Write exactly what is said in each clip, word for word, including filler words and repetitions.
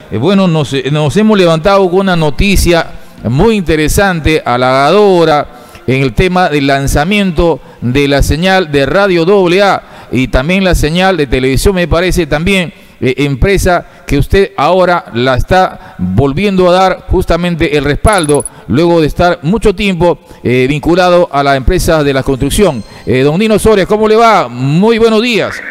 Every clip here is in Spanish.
eh, bueno, nos, nos hemos levantado con una noticia muy interesante, halagadora, en el tema del lanzamiento de la señal de radio doble A y también la señal de televisión, me parece también, eh, empresa que usted ahora la está volviendo a dar justamente el respaldo, luego de estar mucho tiempo eh, vinculado a la empresa de la construcción. Eh, don Nino Soria, ¿cómo le va? Muy buenos días.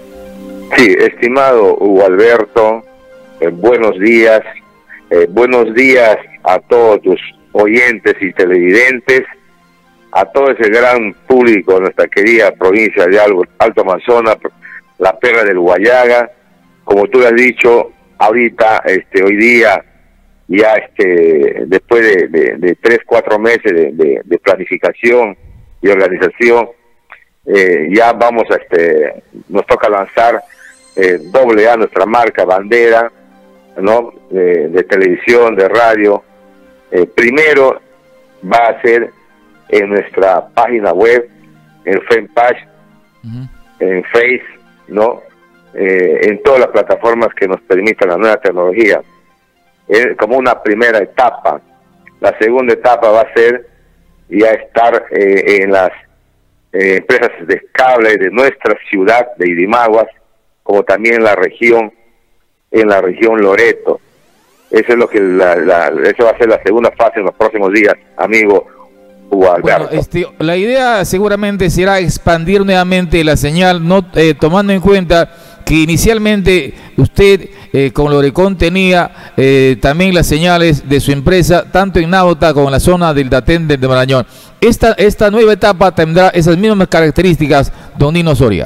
Sí, estimado Hugo Alberto, eh, buenos días, eh, buenos días a todos tus oyentes y televidentes, a todo ese gran público de nuestra querida provincia de Alto Amazonas, la perla del Huallaga. Como tú has dicho, ahorita, este, hoy día, ya este, después de, de, de tres, cuatro meses de, de, de planificación y organización, eh, ya vamos a, este, nos toca lanzar eh, doble A, nuestra marca bandera, ¿no? De, de televisión, de radio. Eh, primero va a ser en nuestra página web, en fanpage, uh-huh. en Face, ¿no? Eh, en todas las plataformas que nos permitan la nueva tecnología, eh, como una primera etapa. La segunda etapa va a ser ya estar eh, en las eh, empresas de cable de nuestra ciudad de Irimaguas, como también en la región, en la región Loreto. Eso es lo que la, la, eso va a ser la segunda fase en los próximos días, amigo Hugo Alberto. Bueno, este, la idea seguramente será expandir nuevamente la señal, no eh, tomando en cuenta que inicialmente usted eh, con Lorecón tenía eh, también las señales de su empresa, tanto en Náuta como en la zona del Datén de Marañón. Esta, esta nueva etapa tendrá esas mismas características, don Nino Soria.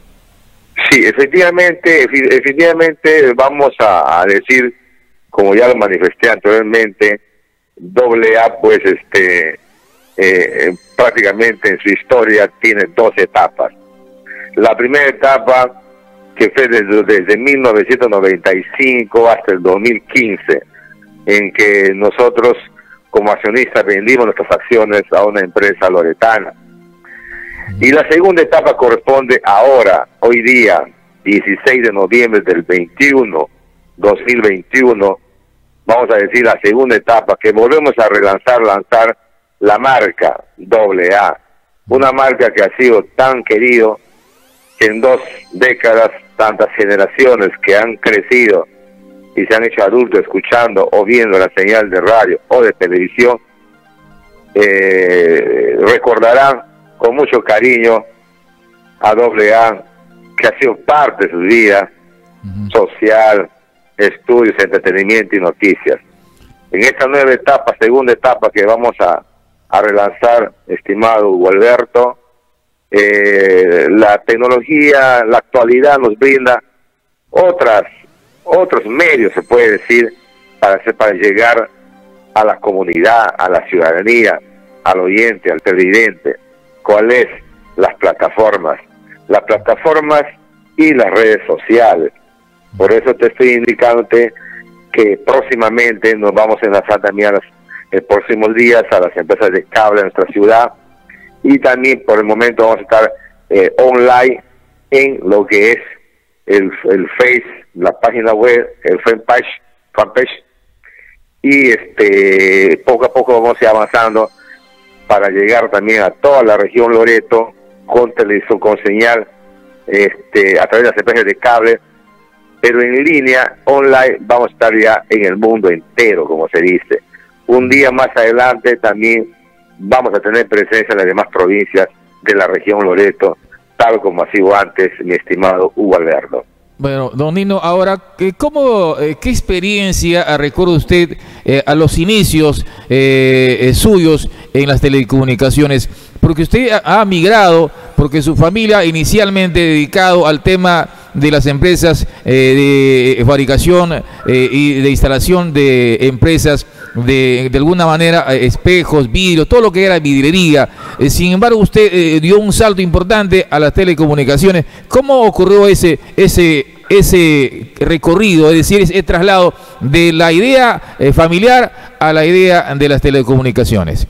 Sí, efectivamente, efectivamente vamos a, a decir, como ya lo manifesté anteriormente, doble A, pues, este, eh, prácticamente en su historia tiene dos etapas. La primera etapa, que fue desde, desde mil novecientos noventa y cinco hasta el dos mil quince, en que nosotros como accionistas vendimos nuestras acciones a una empresa loretana. Y la segunda etapa corresponde ahora, hoy día, dieciséis de noviembre del veintiuno, dos mil veintiuno, vamos a decir la segunda etapa, que volvemos a relanzar, lanzar la marca doble A, una marca que ha sido tan querido que en dos décadas, tantas generaciones que han crecido y se han hecho adultos escuchando o viendo la señal de radio o de televisión, eh, recordarán con mucho cariño a doble A, que ha sido parte de su vida uh-huh. social, estudios, entretenimiento y noticias. En esta nueva etapa, segunda etapa que vamos a, a relanzar, estimado Hugo Alberto, eh, la tecnología, la actualidad nos brinda otras, otros medios, se puede decir, para, para llegar a la comunidad, a la ciudadanía, al oyente, al televidente. ¿Cuáles? Las plataformas, las plataformas y las redes sociales. Por eso te estoy indicándote que próximamente nos vamos a enlazar también a los, en próximos días a las empresas de cable de nuestra ciudad, y también por el momento vamos a estar eh, online en lo que es el, el Face, la página web, el fanpage, fanpage, y este poco a poco vamos a ir avanzando para llegar también a toda la región Loreto con televisión, con señal, este, a través de las empresas de cable, pero en línea, online, vamos a estar ya en el mundo entero, como se dice. Un día más adelante también vamos a tener presencia en las demás provincias de la región Loreto, tal como ha sido antes, mi estimado Hugo Alberto. Bueno, don Nino, ahora, ¿cómo, ¿qué experiencia recuerda usted eh, a los inicios eh, eh, suyos en las telecomunicaciones? Porque usted ha, ha migrado, porque su familia inicialmente dedicado al tema de las empresas eh, de fabricación eh, y de instalación de empresas de, de alguna manera, eh, espejos, vidrios, todo lo que era vidriería. Eh, sin embargo, usted eh, dio un salto importante a las telecomunicaciones. ¿Cómo ocurrió ese ese ese recorrido, es decir, ese traslado de la idea eh, familiar a la idea de las telecomunicaciones?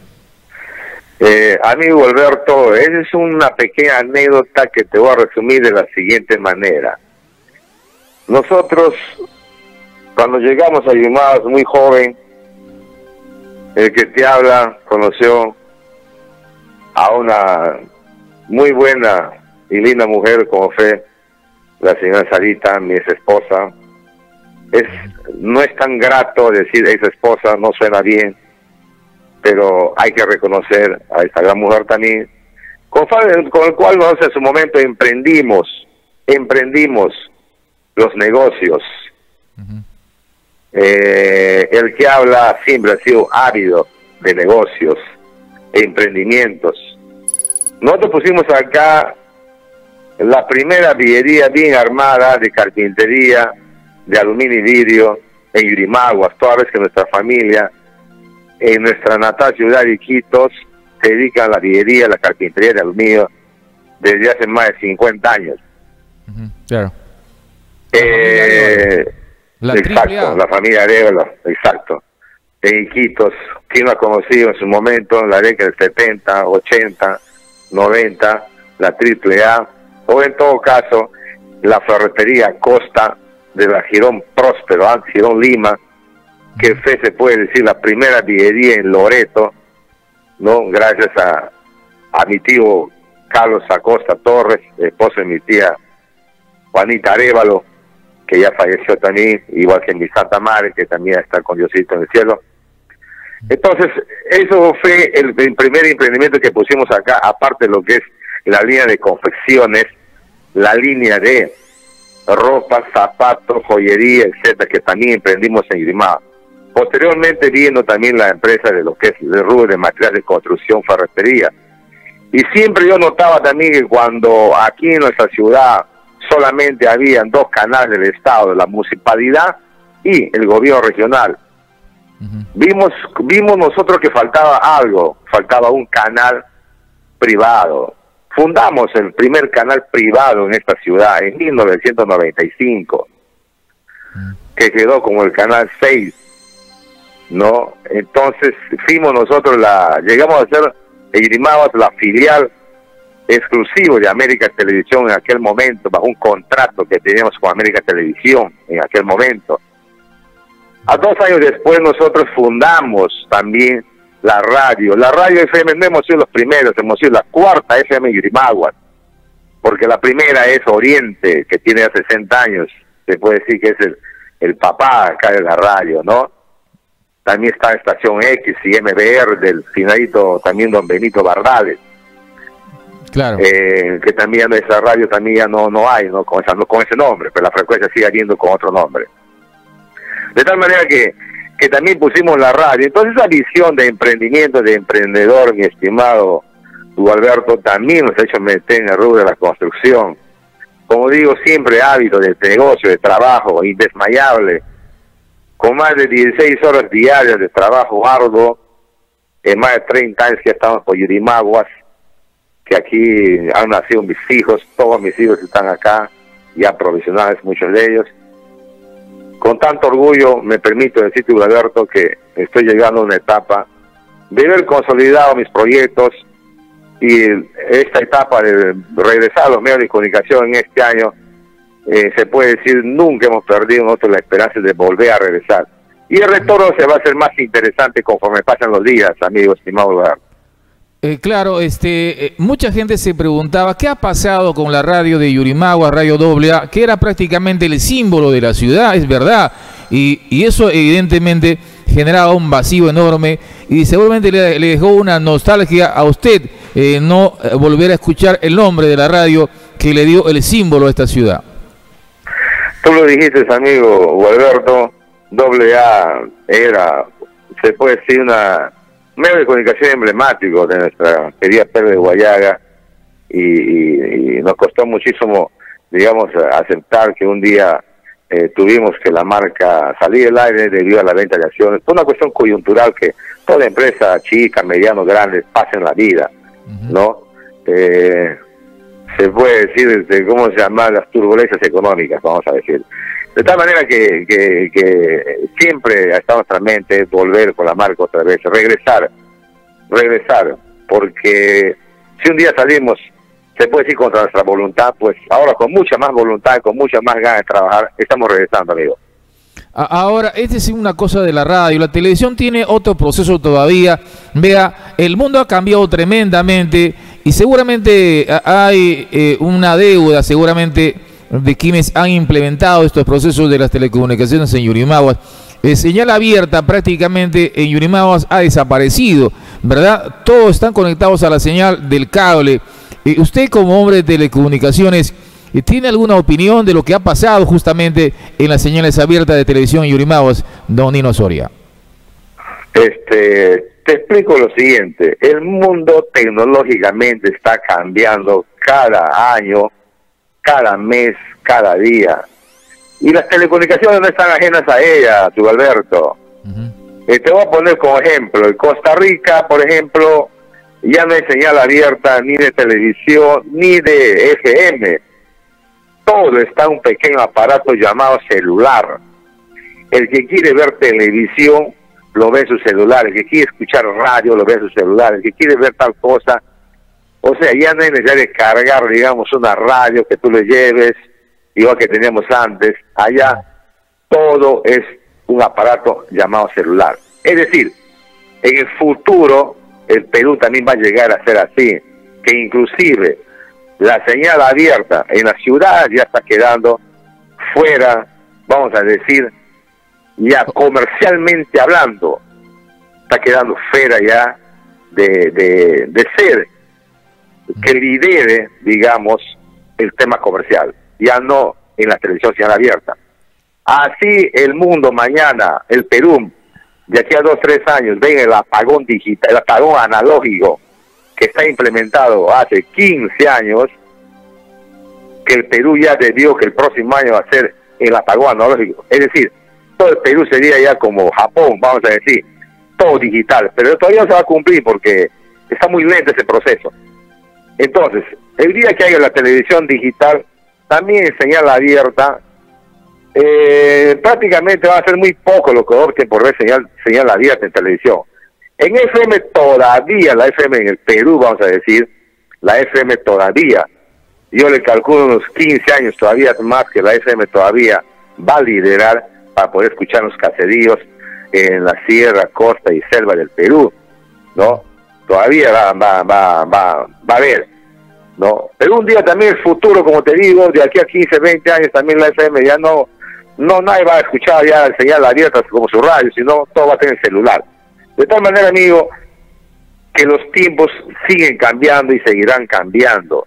Eh, amigo Alberto, esa es una pequeña anécdota que te voy a resumir de la siguiente manera. Nosotros Cuando llegamos a Yurimaguas, muy joven, el que te habla conoció a una muy buena y linda mujer como fue la señora Sarita, mi ex esposa. Es, no es tan grato decir ex esposa, no suena bien, pero hay que reconocer a esta gran mujer también, con, con el cual nosotros en su momento emprendimos, emprendimos los negocios. Uh-huh. eh, el que habla siempre ha sido ávido de negocios e emprendimientos. Nosotros pusimos acá la primera villería bien armada de carpintería, de aluminio y vidrio en Yurimaguas, toda vez que nuestra familia en nuestra natal ciudad de Iquitos se dedica a la villería, a la carpintería de aluminio desde hace más de cincuenta años. Uh-huh, claro. Eh, la exacto, la familia Arevalo, exacto. En Iquitos, quien lo ha conocido en su momento, en la década del setenta, ochenta, noventa, la triple A, o en todo caso, la ferretería Costa de la Girón Próspero, antes Girón Lima, que fue, se puede decir, la primera villería en Loreto, ¿no? Gracias a, a mi tío Carlos Acosta Torres, esposo de mi tía Juanita Arevalo, que ya falleció también, igual que mi Santa Madre, que también está con Diosito en el cielo. Entonces, eso fue el, el primer emprendimiento que pusimos acá, aparte de lo que es la línea de confecciones, la línea de ropa, zapatos, joyería, etcétera, que también emprendimos en Yurimaguas. Posteriormente viendo también la empresa de lo que es el rubro de material de construcción, ferretería. Y siempre yo notaba también que cuando aquí en nuestra ciudad solamente habían dos canales del Estado, de la municipalidad y el gobierno regional, uh-huh. vimos, vimos nosotros que faltaba algo, faltaba un canal privado. Fundamos el primer canal privado en esta ciudad en mil novecientos noventa y cinco, uh-huh. que quedó como el canal seis. ¿No? Entonces fuimos nosotros, la llegamos a ser en Yurimaguas la filial exclusivo de América Televisión en aquel momento, bajo un contrato que teníamos con América Televisión en aquel momento. A dos años después nosotros fundamos también la radio, la radio F M. No hemos sido los primeros, hemos sido la cuarta F M en Yurimaguas, porque la primera es Oriente, que tiene sesenta años, se puede decir que es el, el papá acá de la radio, ¿no? También está Estación X y M B R del finadito también don Benito Bardales. Claro. Eh, que también esa radio también ya no, no hay, ¿no? Con, esa, no, con ese nombre, pero la frecuencia sigue habiendo con otro nombre. De tal manera que, que también pusimos la radio. Entonces esa visión de emprendimiento, de emprendedor, mi estimado Hugo Alberto, también nos ha hecho meter en el rubro de la construcción. Como digo, siempre hábito de negocio, de trabajo, indesmayable, con más de dieciséis horas diarias de trabajo arduo, en más de treinta años que estamos por Yurimaguas, que aquí han nacido mis hijos, todos mis hijos están acá, ya profesionales, muchos de ellos. Con tanto orgullo me permito decirte, Hugo Alberto, que estoy llegando a una etapa de haber consolidado mis proyectos, y esta etapa de regresar a los medios de comunicación en este año, Eh, se puede decir, nunca hemos perdido nosotros la esperanza de volver a regresar. Y el retorno se va a hacer más interesante conforme pasan los días, amigo estimado lugar. Eh, claro, este, eh, mucha gente se preguntaba qué ha pasado con la radio de Yurimaguas, Radio Doble A, que era prácticamente el símbolo de la ciudad, es verdad, y, y eso evidentemente generaba un vacío enorme y seguramente le, le dejó una nostalgia a usted, eh, no eh, volver a escuchar el nombre de la radio que le dio el símbolo a esta ciudad. Tú lo dijiste, amigo Alberto, Doble A era, se puede decir, una medio de comunicación emblemático de nuestra querida Pedro de Guayaga, y, y, y nos costó muchísimo, digamos, aceptar que un día eh, tuvimos que la marca salir del aire debido a la venta de acciones. Fue una cuestión coyuntural que toda empresa chica, mediano, grande, pasa en la vida, uh-huh. ¿no? Eh, se puede decir, de cómo se llaman las turbulencias económicas, vamos a decir. De tal manera que, que, que siempre está en nuestra mente volver con la marca otra vez, regresar, regresar, porque si un día salimos, se puede decir contra nuestra voluntad, pues ahora con mucha más voluntad, con mucha más ganas de trabajar, estamos regresando, amigo. Ahora, esta es una cosa de la radio. La televisión tiene otro proceso todavía. Vea, el mundo ha cambiado tremendamente y seguramente hay eh, una deuda, seguramente, de quienes han implementado estos procesos de las telecomunicaciones en Yurimaguas. Eh, señal abierta prácticamente en Yurimaguas ha desaparecido, ¿verdad? Todos están conectados a la señal del cable. Eh, usted, como hombre de telecomunicaciones, ¿tiene alguna opinión de lo que ha pasado justamente en las señales abiertas de televisión en Yurimaguas, don Nino Soria? Este, te explico lo siguiente. El mundo tecnológicamente está cambiando cada año, cada mes, cada día. Y las telecomunicaciones no están ajenas a ella, tu Alberto. Uh-huh. eh, te voy a poner como ejemplo. En Costa Rica, por ejemplo, ya no hay señal abierta ni de televisión ni de F M. Todo está en un pequeño aparato llamado celular. El que quiere ver televisión lo ve en su celular, el que quiere escuchar radio lo ve en su celular, el que quiere ver tal cosa. O sea, ya no hay necesidad de cargar, digamos, una radio que tú le lleves, igual que teníamos antes. Allá todo es un aparato llamado celular. Es decir, en el futuro el Perú también va a llegar a ser así, que inclusive la señal abierta en la ciudad ya está quedando fuera, vamos a decir, ya comercialmente hablando, está quedando fuera ya de, de, de ser que lidere, digamos, el tema comercial, ya no en la televisión señal abierta. Así el mundo mañana, el Perú, de aquí a dos, tres años, ven el apagón digital, el apagón analógico, que está implementado hace quince años, que el Perú ya debió que el próximo año va a ser el apagón analógico. Es decir, todo el Perú sería ya como Japón, vamos a decir, todo digital, pero todavía no se va a cumplir porque está muy lento ese proceso. Entonces, el día que haya la televisión digital, también en señal abierta, eh, prácticamente va a ser muy poco lo que opten por ver señal, señal abierta en televisión. En F M todavía, la F M en el Perú, vamos a decir, la F M todavía, yo le calculo unos quince años todavía más que la F M todavía va a liderar para poder escuchar los caseríos en la sierra, costa y selva del Perú, ¿no? Todavía va, va, va, va, va a haber, ¿no? Pero un día también el futuro, como te digo, de aquí a quince, veinte años también la F M ya no, no nadie va a escuchar ya el señal abierta como su radio, sino todo va a tener celular. De tal manera, amigo, que los tiempos siguen cambiando y seguirán cambiando.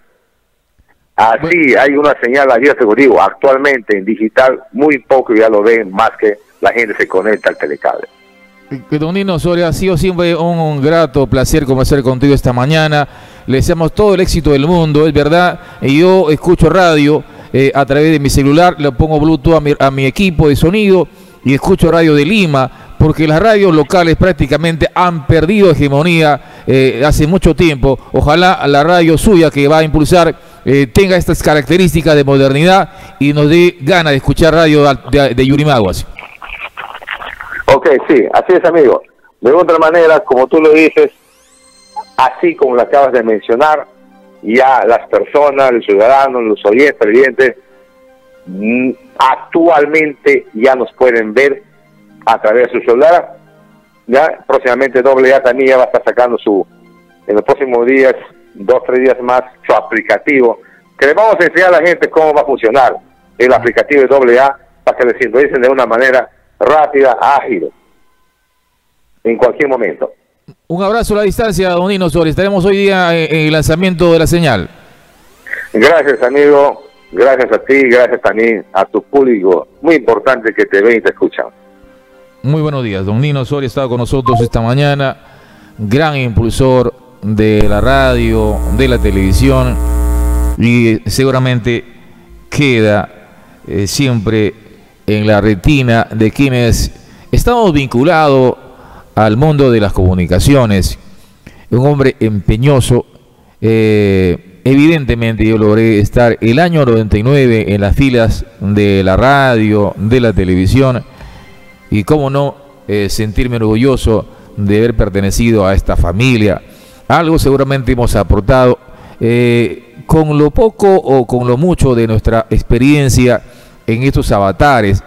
Así hay una señal abierta, como digo, actualmente en digital, muy poco ya lo ven, más que la gente se conecta al telecable. Don Nino Soria, ha sido siempre un, un grato placer conversar contigo esta mañana. Le deseamos todo el éxito del mundo, es verdad. Yo escucho radio eh, a través de mi celular, le pongo Bluetooth a mi, a mi equipo de sonido y escucho radio de Lima, porque las radios locales prácticamente han perdido hegemonía eh, hace mucho tiempo. Ojalá la radio suya, que va a impulsar, eh, tenga estas características de modernidad y nos dé ganas de escuchar radio de, de Yurimaguas. Ok, sí, así es, amigo. De otra manera, como tú lo dices, así como lo acabas de mencionar, ya las personas, los ciudadanos, los oyentes, televidentes, actualmente ya nos pueden ver a través de su celular. Ya próximamente doble A también ya va a estar sacando su, en los próximos días, dos, tres días más, su aplicativo, que le vamos a enseñar a la gente cómo va a funcionar el aplicativo de doble A para que le sintonicen de una manera rápida, ágil, en cualquier momento. Un abrazo a la distancia, don Nino Soria. Estaremos hoy día en el lanzamiento de la señal. Gracias, amigo. Gracias a ti, gracias también a tu público. Muy importante que te ven y te escuchan. Muy buenos días. Don Nino Soria estaba con nosotros esta mañana. Gran impulsor de la radio, de la televisión. Y seguramente queda eh, siempre en la retina de quienes estamos vinculados al mundo de las comunicaciones. Un hombre empeñoso. Eh, evidentemente yo logré estar el año noventa y nueve en las filas de la radio, de la televisión, y cómo no eh, sentirme orgulloso de haber pertenecido a esta familia. Algo seguramente hemos aportado eh, con lo poco o con lo mucho de nuestra experiencia en estos avatares.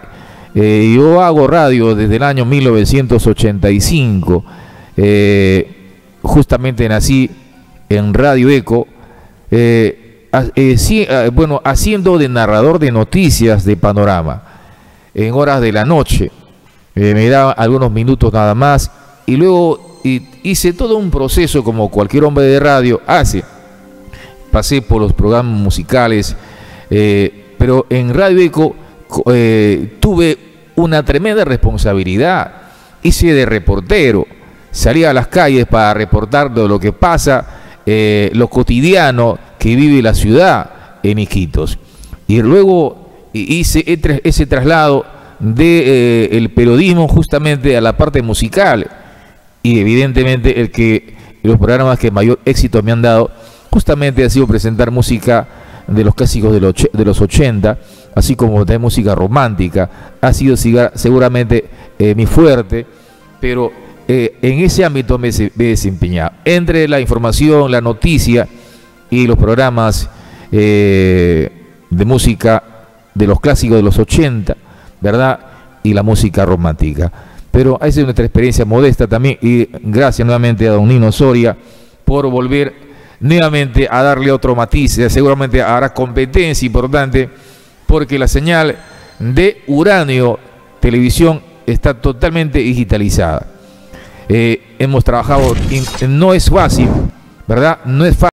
Eh, yo hago radio desde el año mil novecientos ochenta y cinco. Eh, justamente nací en Radio Eco, eh, eh, sí, eh, bueno, haciendo de narrador de noticias de Panorama en horas de la noche. Eh, me daban algunos minutos nada más y luego y, hice todo un proceso como cualquier hombre de radio hace. Pasé por los programas musicales, eh, pero en Radio Eco eh, tuve una tremenda responsabilidad. Hice de reportero, salía a las calles para reportar de lo que pasa, eh, lo cotidiano que vive la ciudad en Iquitos. Y luego hice ese traslado de eh, el periodismo justamente a la parte musical, y evidentemente el que los programas que mayor éxito me han dado justamente ha sido presentar música de los clásicos de los, de los ochenta, así como de música romántica. Ha sido seguramente eh, mi fuerte, pero eh, en ese ámbito me, me he desempeñado, entre la información, la noticia y los programas eh, de música de los clásicos de los ochenta, ¿verdad? Y la música romántica. Pero esa es nuestra experiencia modesta también, y gracias nuevamente a don Nino Soria por volver nuevamente a darle otro matiz. Seguramente hará competencia importante, porque la señal de Uranio Televisión está totalmente digitalizada. Eh, hemos trabajado, no es fácil, ¿verdad? No es fácil.